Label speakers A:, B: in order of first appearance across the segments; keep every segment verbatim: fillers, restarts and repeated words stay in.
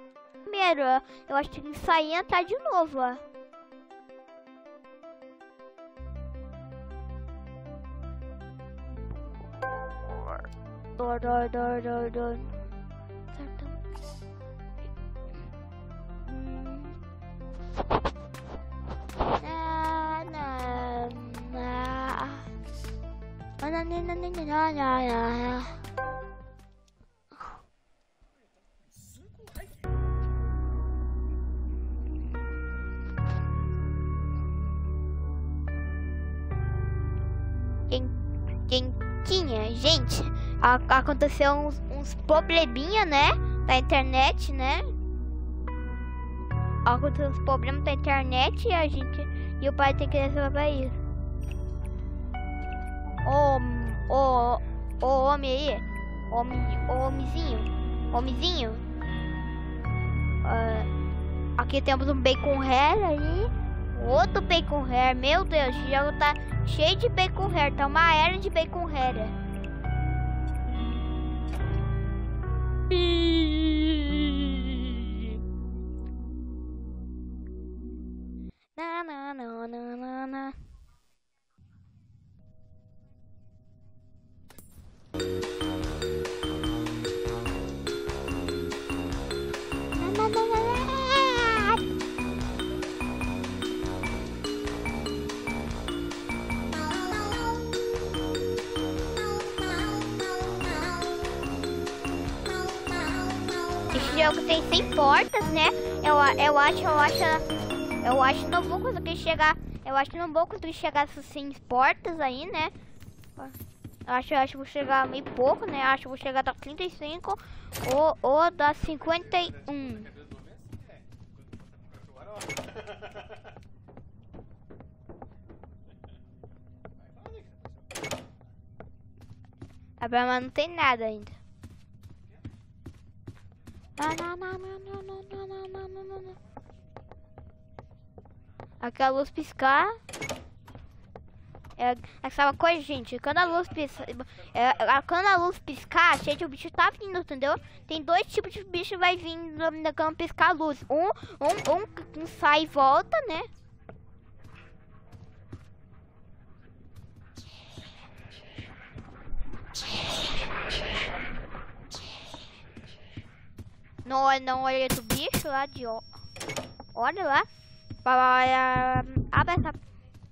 A: Primeiro, eu acho que tem que sair e entrar de novo, ó. Dor, dor, dor, dor, dor. Na, na, na. Na, na, na, na, na, na, na. Quentinha, gente, a, aconteceu uns, uns probleminha, né, da internet, né? Aconteceu uns problemas da internet e a gente e o pai tem que resolver isso. Ô, ô, ô, homem aí, homem, ô, homenzinho, homenzinho. Uh, aqui temos um bacon hair aí. Outro bacon hair, meu Deus, o jogo tá cheio de bacon hair, tá uma era de bacon hair. Na na na na na na. Esse jogo tem cem portas, né? Eu, eu acho, eu acho, eu acho que não vou conseguir chegar. Eu acho que não vou conseguir chegar essas cem portas aí, né? Eu acho, eu acho que vou chegar meio pouco, né? Eu acho que vou chegar da trinta e cinco ou, ou da cinquenta e um. A Brahma não tem nada ainda. Aquela luz piscar. É aquela coisa, gente. Quando a luz piscar, é, quando a luz piscar, gente, o bicho tá vindo, entendeu? Tem dois tipos de bicho que vai vindo quando piscar a luz. Um, um, um, um sai e volta, né? Não, não olha do bicho lá de ó. Olha lá. Abre essa.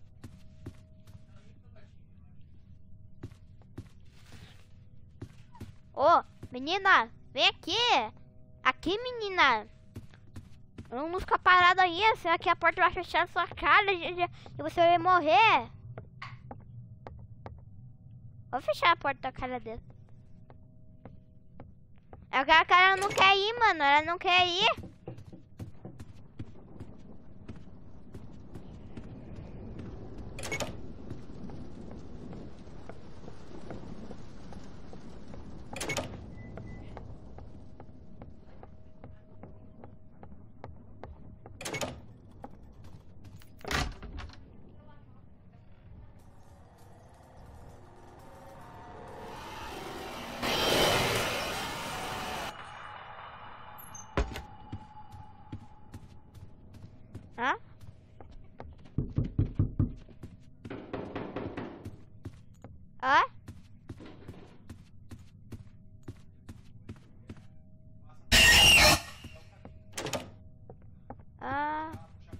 A: Ô, oh, menina, vem aqui. Aqui, menina. Não fica parado aí. Será que a porta vai fechar na sua cara e você vai morrer? Vou fechar a porta da cara dele. É que a cara não quer ir, mano. Ela não quer ir. Hã? Hã? Ah.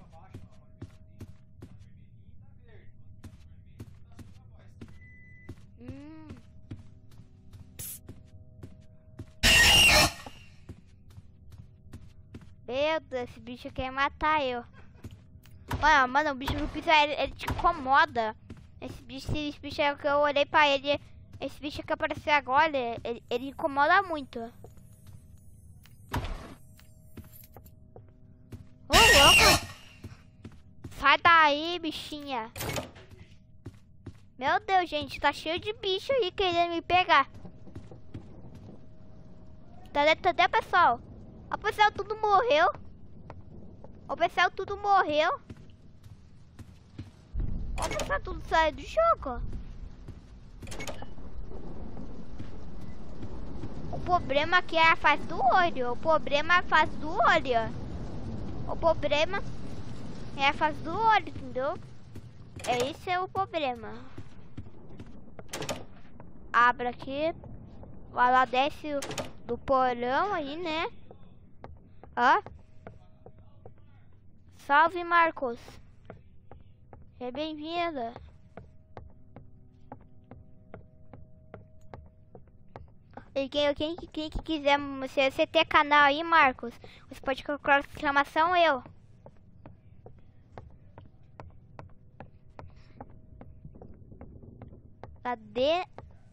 A: Hum. Meu Deus, esse bicho quer matar eu. Mano, mano, o bicho no piso, ele, ele te incomoda. Esse bicho, esse bicho é que eu olhei pra ele. Esse bicho que apareceu agora, ele, ele incomoda muito. Ô, louco! Sai daí, bichinha. Meu Deus, gente, tá cheio de bicho aí querendo me pegar. Cadê, cadê, pessoal? O pessoal tudo morreu. O pessoal tudo morreu. O pessoal tudo saiu do jogo. o problema aqui é a fase do olho. O problema é a fase do olho. O problema é a fase do olho, entendeu? É esse é o problema. Abre aqui. Vai lá, desce do porão aí, né? Ó. Salve, Marcos. Seja bem-vinda. E quem, quem, quem que quiser, se você ter canal aí, Marcos, você pode colocar a exclamação eu. Cadê?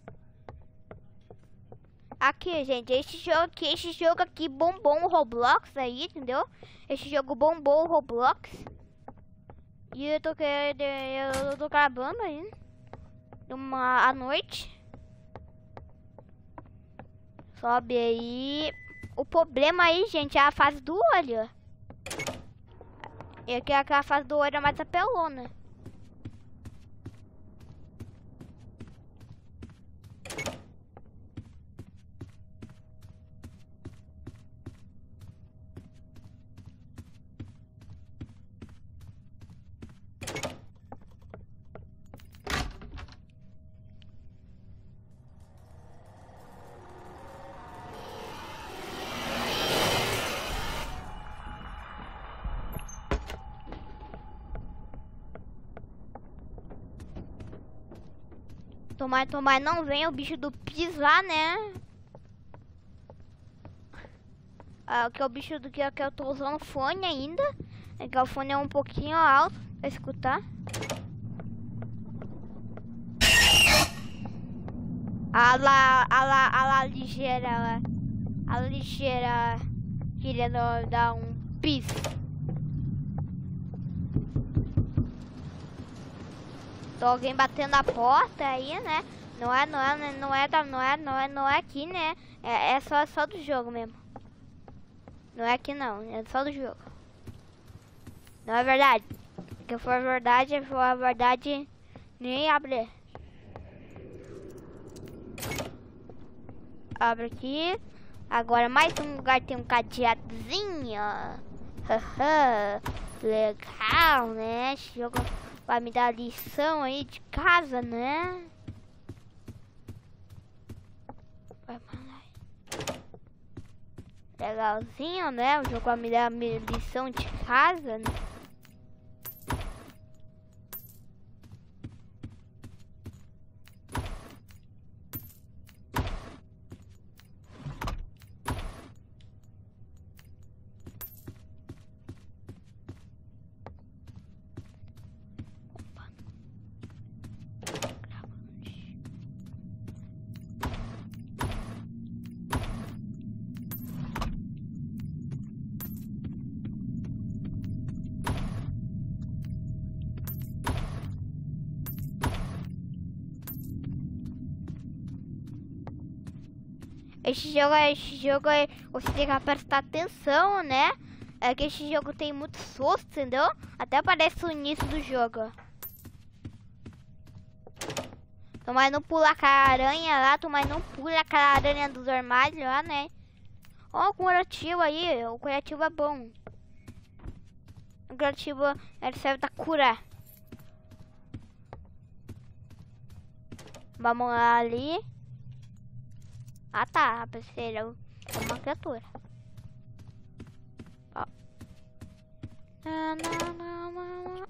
A: Aqui, gente, esse jogo aqui, esse jogo aqui bombou o Roblox aí, entendeu? Esse jogo bombou o Roblox. E eu tô querendo, eu tô gravando aí, uma à noite. Sobe aí. O problema aí, gente, é a fase do olho. E aqui a fase do olho é mais apelona. Tomar, tomar, não vem o bicho do pisar, né? Ah, que é o bicho do que, que eu tô usando fone ainda. É que o fone é um pouquinho alto pra escutar. A lá, a lá, a lá ligeira, lá. A ligeira querendo dar um pis. Tô alguém batendo a porta aí, né? Não é, não é, não é, não é, não é, não é aqui, né? É, é só, só do jogo mesmo. Não é aqui não, é só do jogo. Não é verdade. Se for verdade, se for verdade, nem abre. Abre aqui. Agora mais um lugar tem um cadeadozinho. Legal, né? Esse jogo vai me dar lição aí de casa, né? Vai mandar. Legalzinho, né? O jogo vai me dar lição de casa, né? Esse jogo, esse jogo, você tem que prestar atenção, né? É que esse jogo tem muito susto, entendeu? Até parece o início do jogo. Tu mais não pula aquela aranha lá, tu mais não pula aquela aranha dos armários lá, né? Ó, o curativo aí, o curativo é bom. O curativo, ele serve pra curar. Vamos lá ali. Ah tá, pensei era uma criatura. Ó. Na, na, na, na.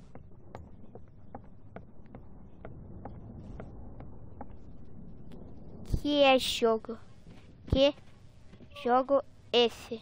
A: Que é jogo? Que jogo esse?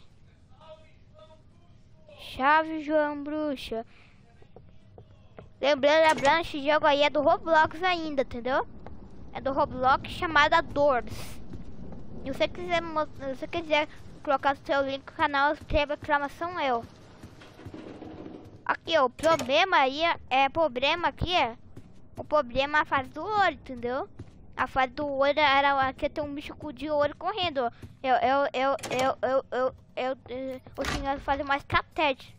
A: Chave João Bruxa. Lembrando, lembrando, esse jogo aí é do Roblox ainda, entendeu? É do Roblox chamada Doors. E se você quiser, se você quiser colocar o seu link no canal, escreva exclamação eu. Aqui, ó, o problema aí é, problema aqui é, o problema é a fase do olho, entendeu? A fase do olho era aqui tem um bicho de olho correndo. Eu, eu, eu, eu, eu, eu, eu, eu, eu tinha que fazer uma estratégia.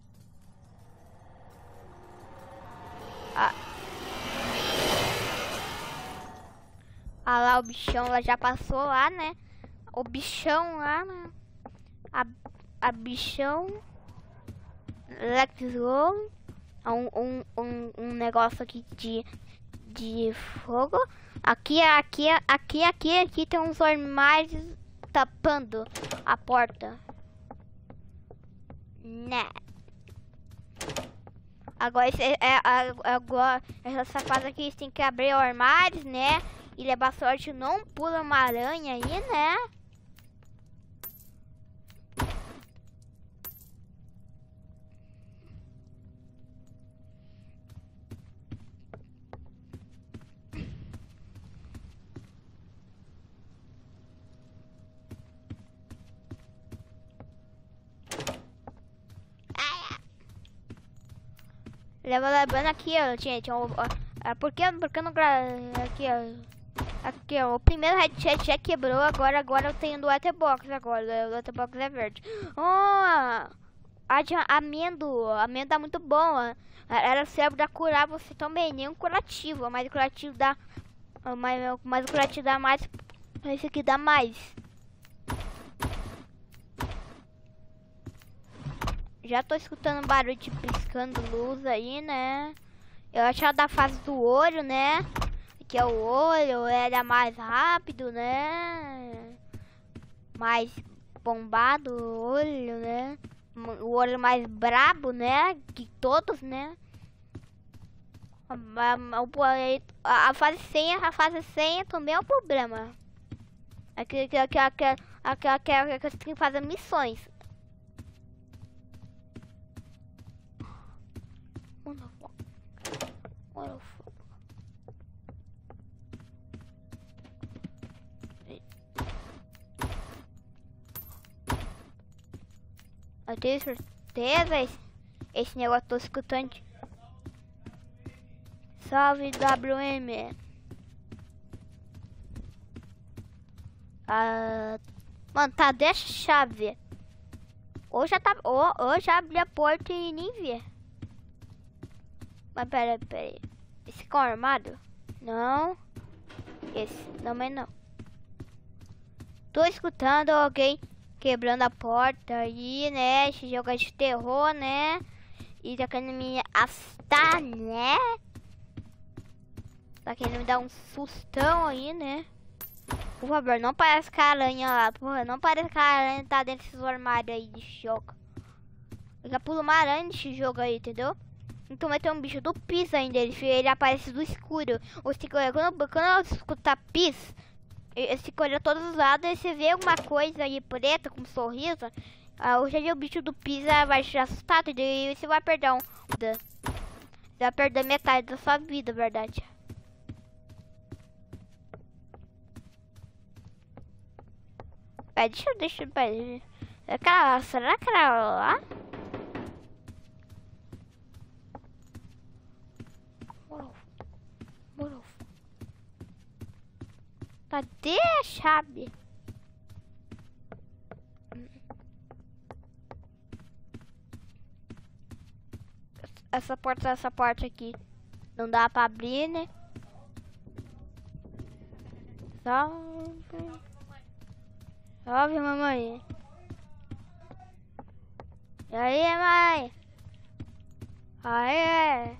A: Ah. Ah lá, o bichão lá já passou lá, né? o bichão lá, né? A, a bichão. Let's go. Um, um, um, um negócio aqui de, de fogo. Aqui, aqui, aqui, aqui, aqui tem uns armários tapando a porta. Né? Agora, esse, é, é, agora essa fase aqui tem que abrir o armário, né? E levar sorte, não pula uma aranha aí, né? Leva lembrando aqui, ó, gente, ó, ó, por que, por que não gra... aqui, ó, aqui, ó, o primeiro headset já quebrou, agora, agora eu tenho do Letterbox agora, o Letterbox é verde. Oh, a de amendo, amendo é muito boa, ela serve pra curar você também, nem um curativo, mas o curativo dá, mas, mas o curativo dá mais, esse aqui dá mais. Já tô escutando barulho de piscando luz aí, né? Eu acho que é da fase do olho, né? Que é o olho, ele é mais rápido, né? Mais bombado o olho, né? O olho mais brabo, né? Que todos, né? A, a, a fase senha, a fase senha também é um problema. Aqui, aqui, aqui, aqui, aqui, aqui, aqui, você tem que fazer missões. Eu tenho certeza esse, esse negócio tô escutando. Salve W M. Ah, mano, tá deixa a chave. Ou já tá, ou, ou já abri a porta e nem vi. Mas pera, pera aí. Esse com armado? Não. Esse também não. Tô escutando alguém quebrando a porta aí, né? Esse jogo é de terror, né? E tá querendo me assustar, né? Tá querendo me dar um sustão aí, né? Por favor, não parece que a aranha lá. Porra, não parece que a aranha tá dentro desses armários aí de jogo. Eu já pulo uma aranha nesse jogo aí, entendeu? Então vai ter um bicho do Pis ainda. Ele, ele aparece do escuro. Ou se, quando, quando eu escutar Pis, se olha todos os lados e você vê alguma coisa aí preta com um sorriso, ah, hoje o bicho do Pisa vai te assustar, entendeu? E você vai perder um. Você vai perder metade da sua vida, verdade. Pera, deixa eu. Deixa eu. Pera, aquela, será que era lá? Cadê a chave? Essa porta, essa porta aqui não dá pra abrir, né? Salve. Salve, mamãe. E aí, mãe? Aê.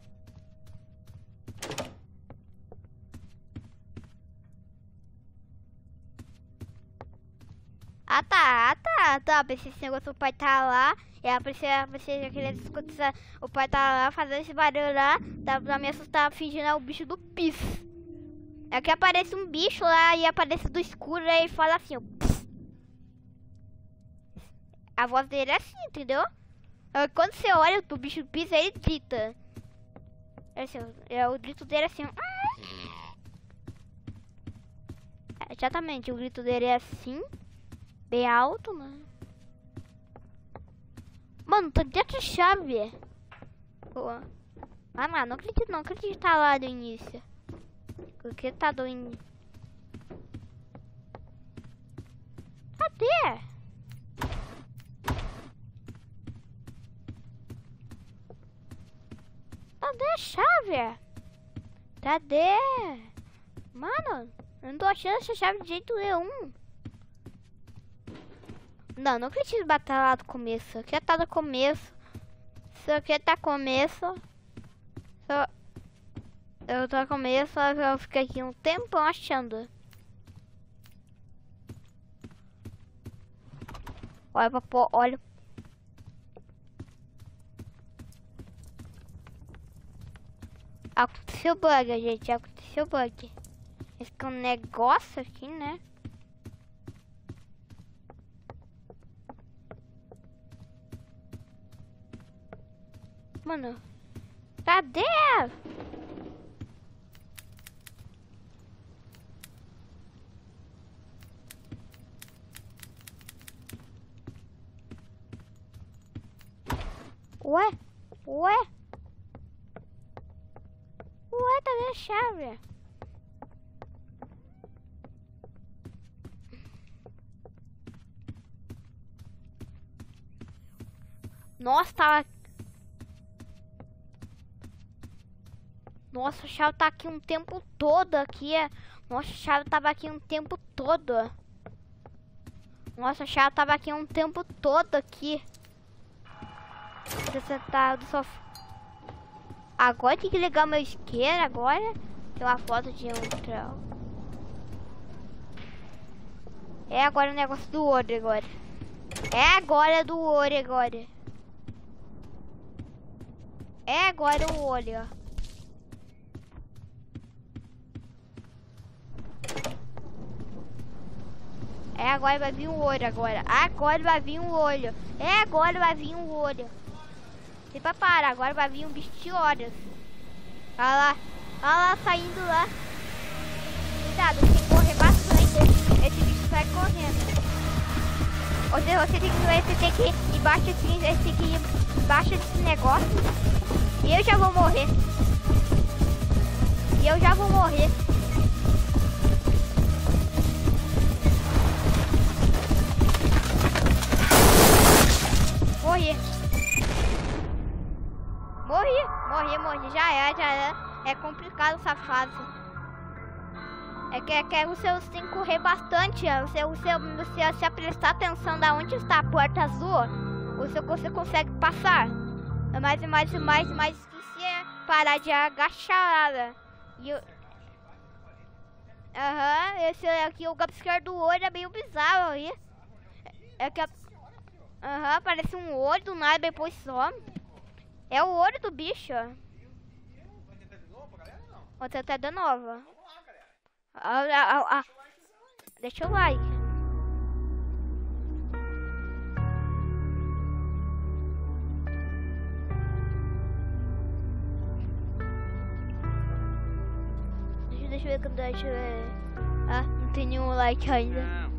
A: Ah tá, ah tá, tá, pensei esse negócio, o pai tá lá, e a princesa, você queria escutar, o pai tá lá fazendo esse barulho lá, dá pra me assustar fingindo é o bicho do Pis. É que aparece um bicho lá e aparece do escuro e fala assim, ó, Pss. A voz dele é assim, entendeu? Quando você olha pro bicho do Pis, ele grita. É assim, é, o grito dele é assim, é, exatamente, o grito dele é assim. Bem alto, mano. Mano, tá dentro de chave. Pô. Ah, mano, não acredito, não acredito que tá lá do início. Por que tá do início? Cadê? Cadê a chave? Cadê? Mano, eu não tô achando essa chave de jeito nenhum. Não, não preciso batalhar lá do começo. Aqui tá do começo. Isso aqui tá começo. Só... Eu tô no começo, eu fico aqui um tempão achando. Olha pra pôr, olha. Aconteceu bug, gente. Aconteceu bug. Esse aqui é um negócio aqui, né? Mano, cadê? Ué? Ué? Ué, cadê a chave? Nossa, tava... Nossa, a chave tá aqui um tempo todo aqui. Nossa, a chave tava aqui um tempo todo. Nossa, a chave tava aqui um tempo todo aqui. Você tá do sofá. Agora tem que ligar meu isqueiro agora. Tem uma foto de outra. É agora o negócio do ouro agora. É agora do ouro agora. É agora o olho, ó. É agora vai vir o olho agora. Agora vai vir o olho. É agora vai vir o olho. Se prepara, agora vai vir um bicho de horas. Olha lá. Olha lá saindo lá. Cuidado, tem que correr bastante. Esse bicho sai correndo. Você, você tem que você tem que ir embaixo assim, você tem que ir embaixo desse negócio. E eu já vou morrer. E eu já vou morrer. Morri. Morri, morri, morri. Já é, já é. É complicado essa fase. É que, é que você, você tem que correr bastante. Você, você, você se prestar atenção da onde está a porta azul, você, você consegue passar. É mais e mais e mais e mais difícil é parar de agachar. E eu... Aham, uhum, esse aqui, o gap esquerdo do olho é meio bizarro aí. É que a... Aham, uhum, parece um olho do nada, depois some. É o olho do bicho.
B: Vai tentar de novo, galera? Não.
A: Vou tentar de novo.
B: Vamos lá, galera.
A: Ah, ah, ah. Deixa o like. Deixa, deixa eu ver quando deixa eu ver. Ah, não tem nenhum like ainda.
B: Não.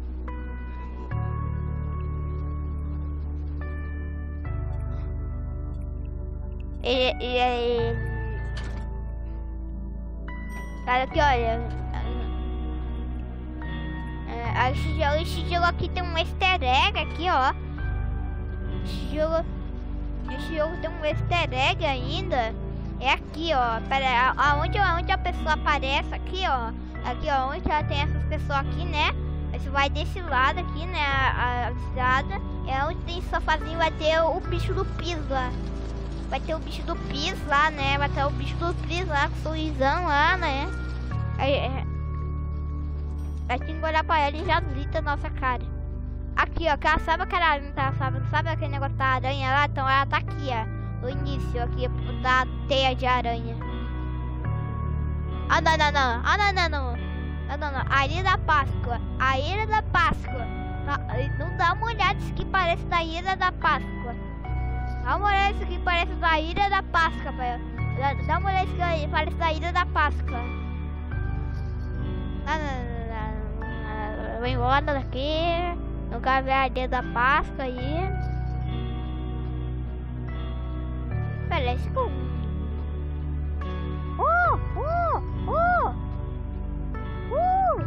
A: E, e, e, cara, aqui, olha. É, esse, jogo, esse jogo aqui tem um easter egg aqui, ó. Esse jogo, esse jogo tem um easter egg ainda. É aqui, ó. Pera, aonde, aonde a pessoa aparece aqui, ó. Aqui, ó, onde ela tem essas pessoas aqui, né? Você vai desse lado aqui, né? A, a estrada. É onde tem sofazinho, vai ter o, o bicho do piso lá. Vai ter o bicho do piso lá, né? Vai ter o bicho do piso lá, com o sorrisão lá, né? Aí, é... Aí tem que olhar pra ela e já grita a nossa cara. Aqui, ó, que ela sabe que ela não tá, sabe, não sabe aquele negócio da aranha lá? Então ela tá aqui, ó. No início, aqui, da teia de aranha. Ah, não, não, não. Ah, não, não, não. Não, não, não. A Ilha da Páscoa. A Ilha da Páscoa. Não dá uma olhada, isso que parece da Ilha da Páscoa. Dá uma olhada, isso aqui parece da Ilha da Páscoa, pai. Dá, dá uma olhada, isso aqui parece da Ilha da Páscoa. Não, não, não, não, não. Vou embora daqui. Não quero ver a Ilha da Páscoa aí. Parece com... Oh, oh, oh. Uh.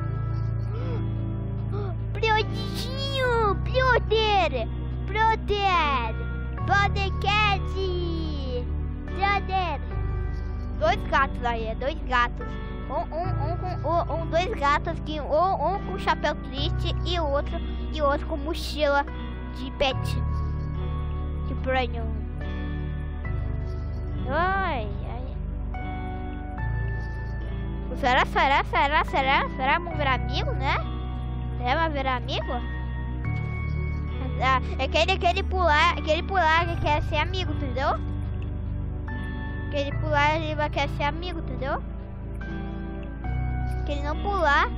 A: Brodinho, brother, brother. Brother Cat! Brother! Dois gatos aí, dois gatos. Um, um, um com um, um, dois gatos aqui, um, um com chapéu triste e o outro e o outro com mochila de pet. De prêmio. Ai, ai. Será, será, será, será? Será vamos virar amigo, né? Será vamos virar amigo? Ah, é aquele, aquele pular, aquele pular que quer ser amigo, entendeu? Aquele pular ele vai querer ser amigo, entendeu? Que ele não pular.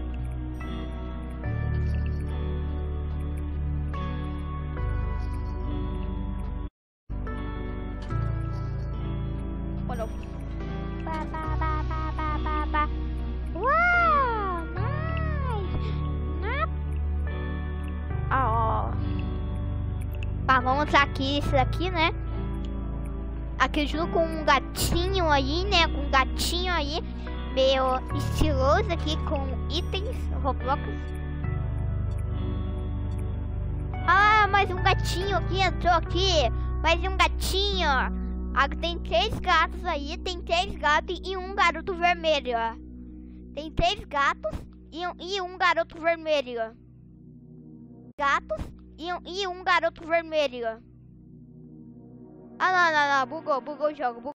A: Olha. Ba, ba, ba, ba, ba, ba, ba. Uau, nice. Na... Ó. Tá, vamos usar aqui esse daqui, né? Aqui junto com um gatinho aí, né? Com um gatinho aí, meio estiloso aqui com itens Roblox. Ah, mais um gatinho aqui entrou aqui. Mais um gatinho. Ah, tem três gatos aí, tem três gatos e um garoto vermelho. Tem três gatos e um, e um garoto vermelho. Gatos e um, e um garoto vermelho. Ah, não, não, não, bugou, bugou o jogo. Bugou.